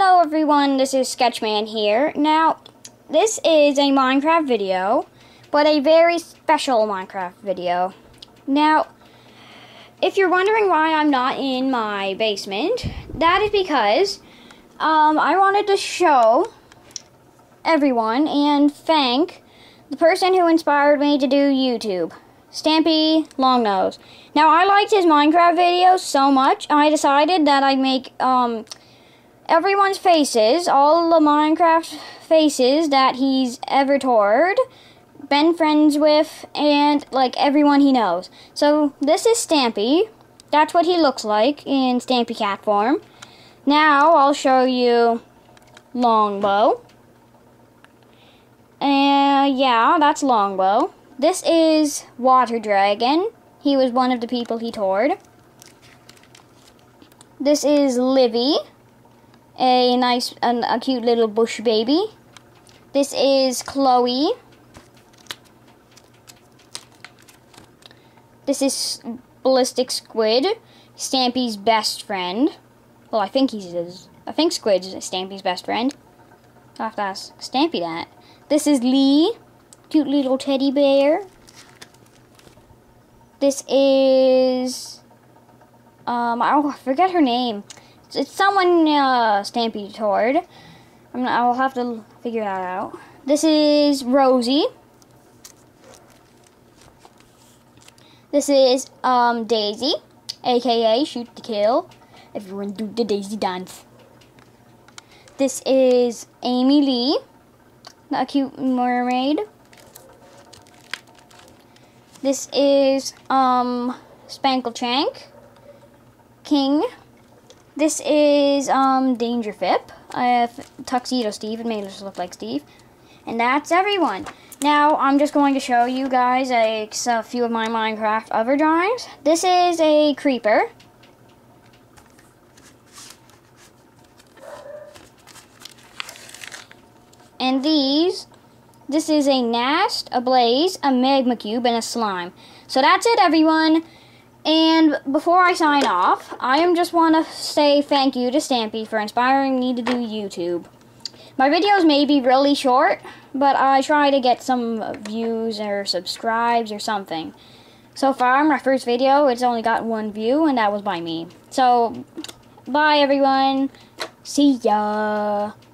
Hello everyone, this is Sketchman here. Now, this is a Minecraft video, but a very special Minecraft video. Now, if you're wondering why I'm not in my basement, that is because I wanted to show everyone and thank the person who inspired me to do YouTube, Stampy Longnose. Now, I liked his Minecraft videos so much, I decided that I'd make everyone's faces, all the Minecraft faces that he's ever toured, been friends with, and like everyone he knows. So this is Stampy. That's what he looks like in Stampy Cat form. Now I'll show you Longbow. And yeah, that's Longbow. This is Water Dragon. He was one of the people he toured. This is Livy, a cute little bush baby. This is Chloe. This is Ballistic Squid, Stampy's best friend. Well, I think Squid's Stampy's best friend. I'll have to ask Stampy that. This is Lee, cute little teddy bear. This is I forget her name. It's someone Stampy toured. I'll have to figure that out. This is Rosie. This is Daisy, aka Shoot to Kill. Everyone do the Daisy dance. This is Amy Lee, a cute mermaid. This is Spanklechank King. This is Danger Fip, Tuxedo Steve. It made us look like Steve. And that's everyone. Now I'm just going to show you guys a few of my Minecraft other drawings. This is a creeper. And this is a Gnast, a Blaze, a Magma Cube, and a Slime. So that's it, everyone. And before I sign off, I just want to say thank you to Stampy for inspiring me to do YouTube. My videos may be really short, but I try to get some views or subscribes or something. So far, my first video, it's only got 1 view, and that was by me. So, bye everyone. See ya.